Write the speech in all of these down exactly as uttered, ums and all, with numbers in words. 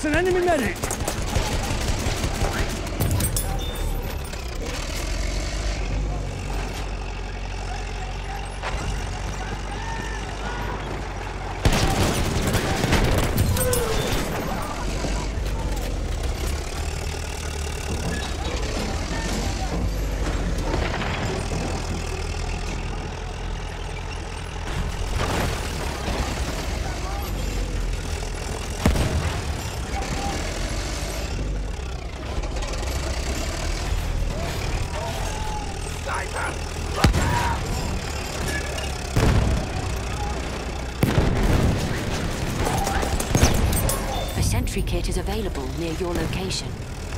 That's an enemy medic! Sentry kit is available near your location.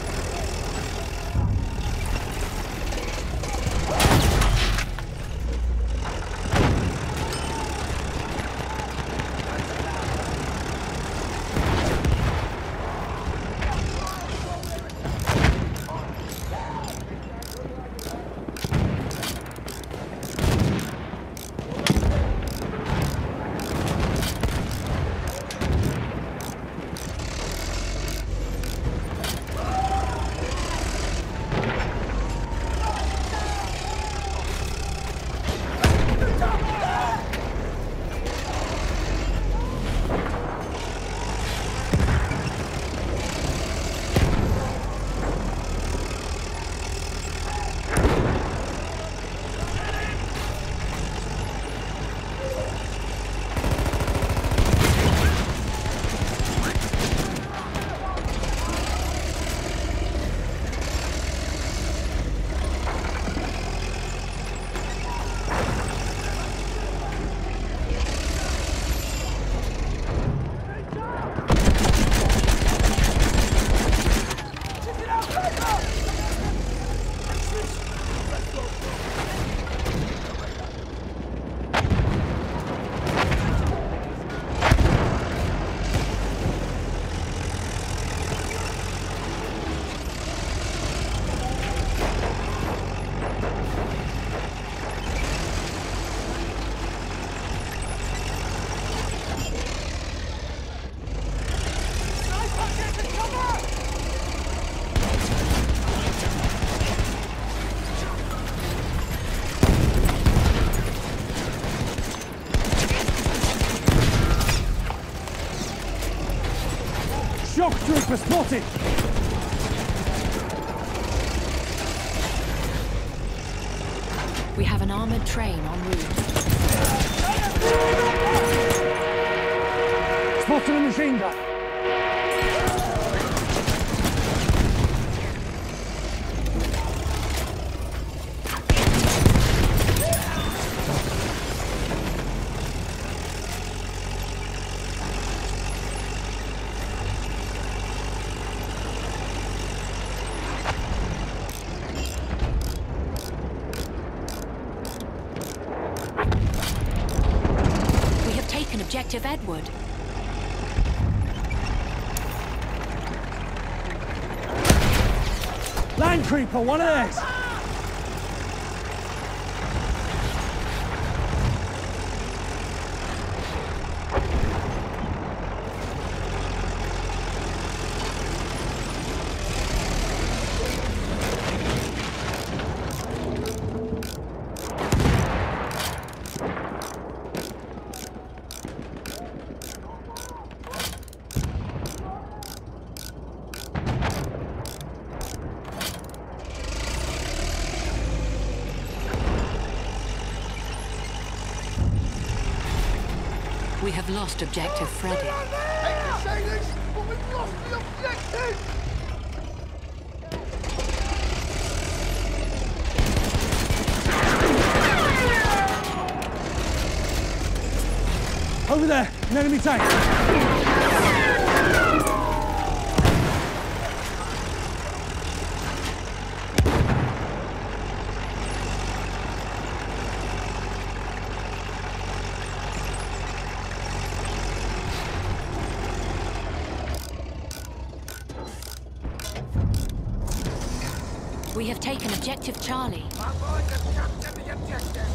Shock trooper spotted! We have an armored train en route. Spotted a machine gun! Objective Edward. Land creeper, one of theirs! We have lost Objective Freddy. Take the sailors, but we've lost the objective! Over there, an enemy tank! We have taken Objective Charlie. Our boys have captured the objective!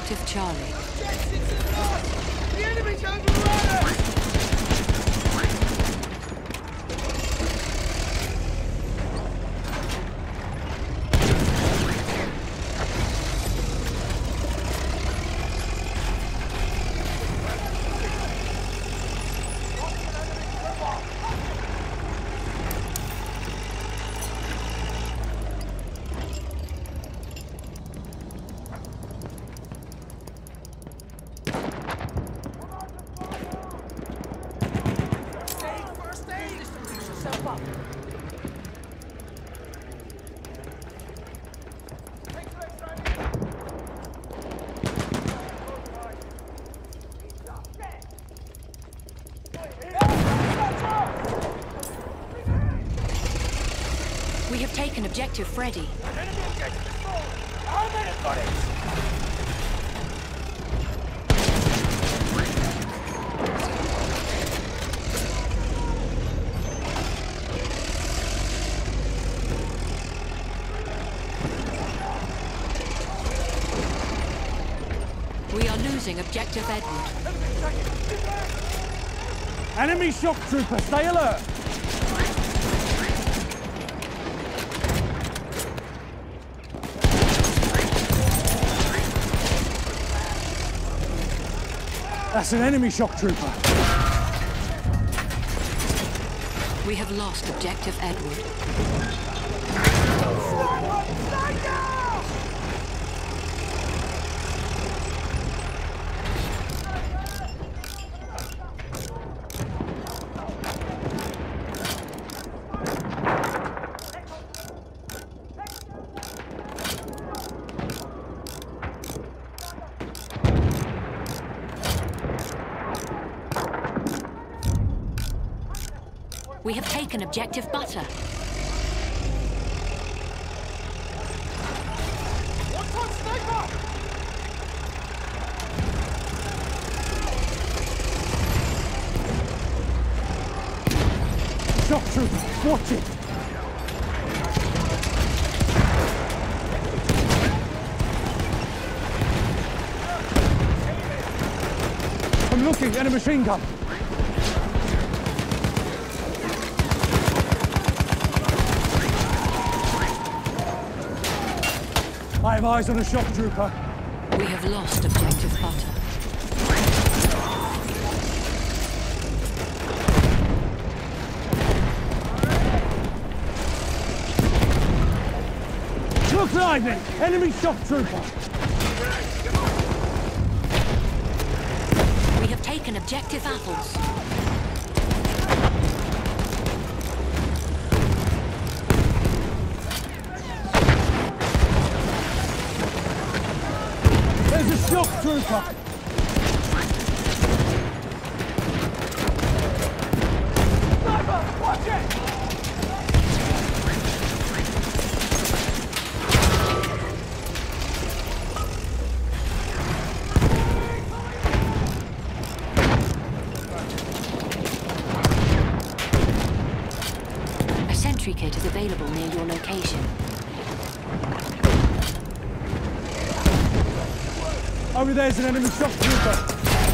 objective Charlie. Objectives are lost! The enemy's overrun us! We have taken objective Freddy. Enemy objective is falling! Our men have got it! We are losing objective Edward. Enemy shock trooper, stay alert! That's an enemy shock trooper. We have lost objective Edward. We have taken objective Butter. One-time sniper! Shock trooper, watch it! I'm looking at a machine gun. I have eyes on a shock trooper. We have lost objective Butter. Look lightning! Enemy shock trooper! We have taken objective Apples. There's a shock trooper! Sniper! Watch it! A sentry kit is available near your location. Over there's an enemy shock trooper!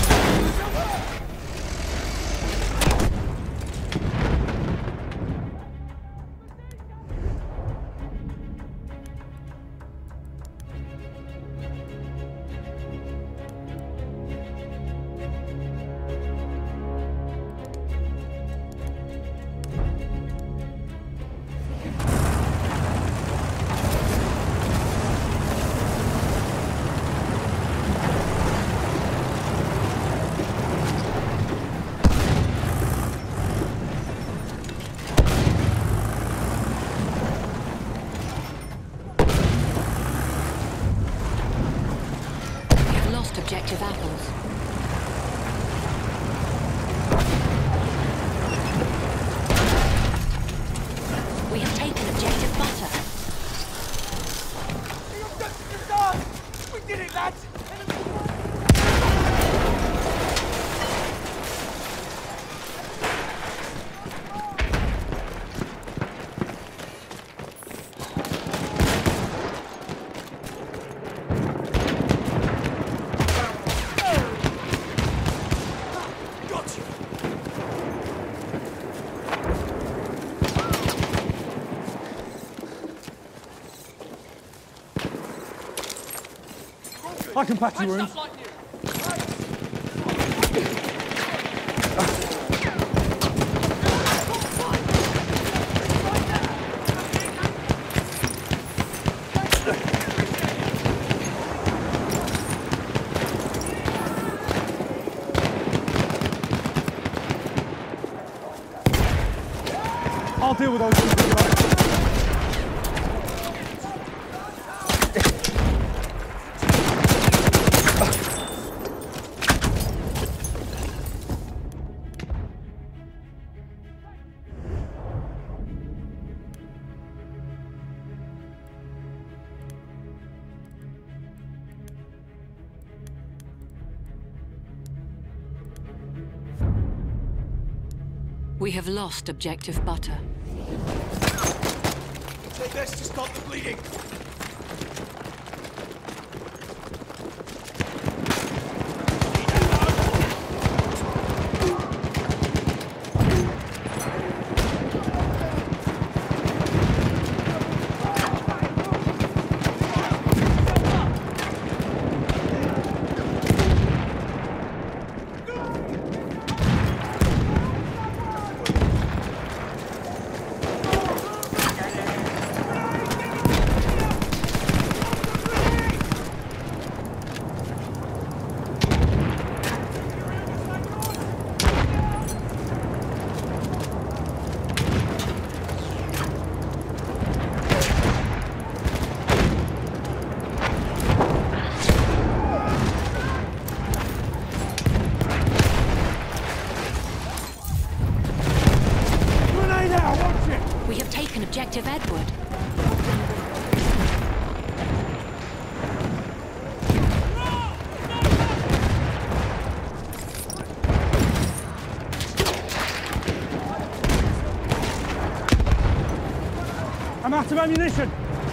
Objective Apples. We have taken objective Butter. The objective is done! We did it, lads! I can patch your wounds. I'll deal with those people. We have lost objective butter. Take this to stop the bleeding. Objective Edward. I'm out of ammunition.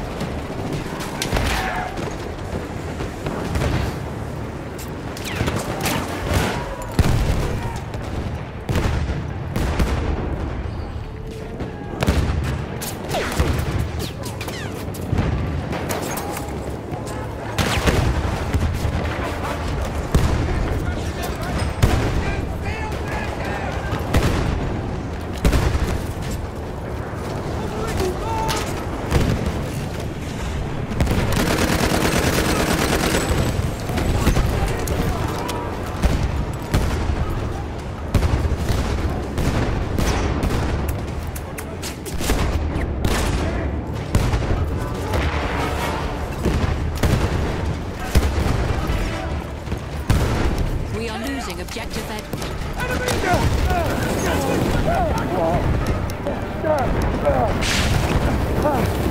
Objective Edward. Enemy!